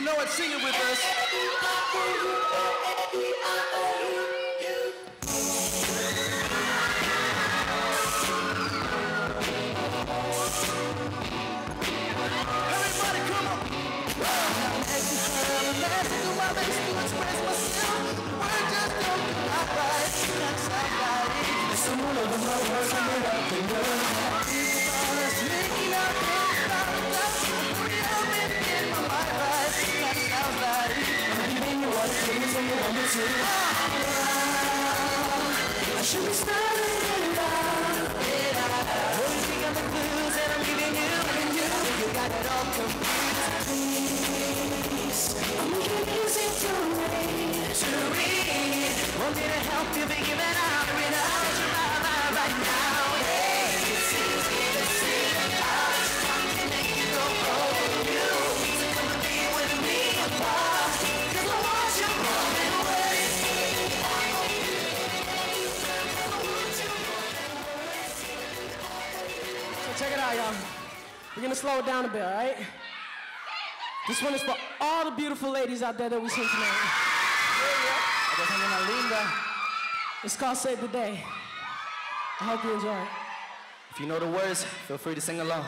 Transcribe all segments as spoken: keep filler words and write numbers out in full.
know it, sing it with us. Everybody, come on. I'm acting hard, I'm asking do my best to express myself. We're just don't come out right. That's how I am. It's some of the words I made up in love. People are making up things about us. Real men in my mind right. That's how I am. I'm giving you what it is and you want me to. I should be starting it out. Oh, you think I'm the blues and I'm giving you and you. You got it all confused. Please, I'm making it easy to read. To read. Want me to help you be giving out. Read out your mind right now. Hey, it's easy to see. I was trying to make you go over you. So come and be with me apart. Cause I want you more than words. So check it out, y'all. We're gonna slow it down a bit, all right? This one is for all the beautiful ladies out there that we sing tonight. It's called Save the Day. I hope you enjoy it. If you know the words, feel free to sing along.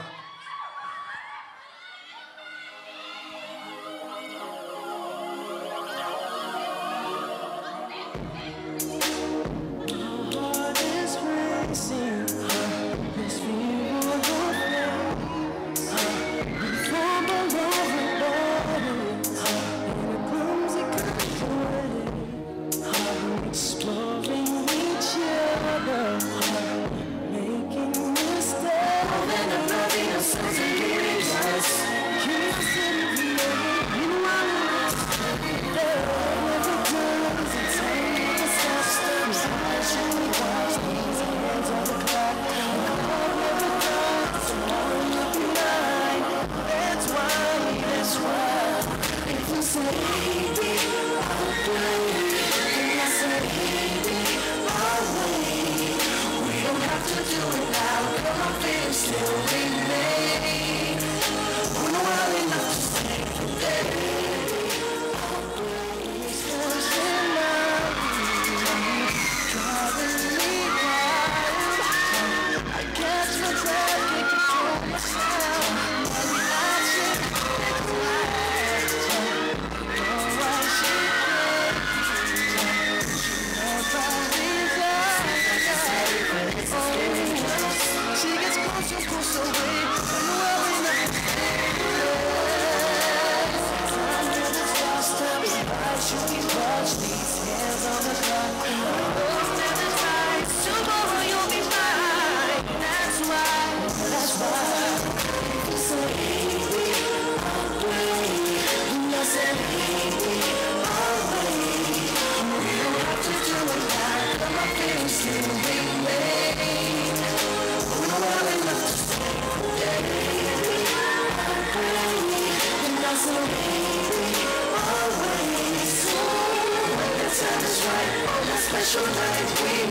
Special night we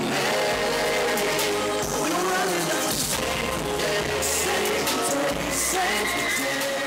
made. We don't run enough to save the day, save the day, save the day.